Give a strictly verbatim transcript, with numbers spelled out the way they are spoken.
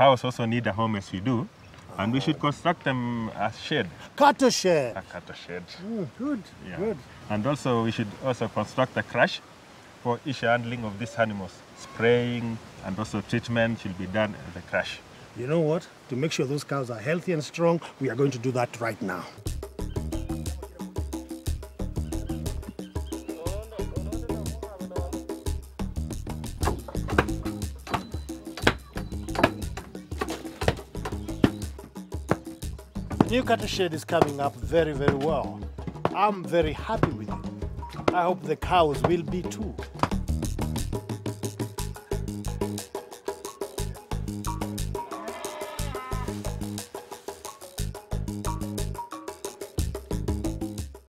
cows also need a home as we do, and we should construct them a shed. Cattle shed. A cattle shed. Mm, good, Yeah. good. And also we should also construct a crush for each handling of these animals. Spraying and also treatment should be done at the crush. You know what? To make sure those cows are healthy and strong, we are going to do that right now. New cattle shed is coming up very, very well. I'm very happy with it. I hope the cows will be too.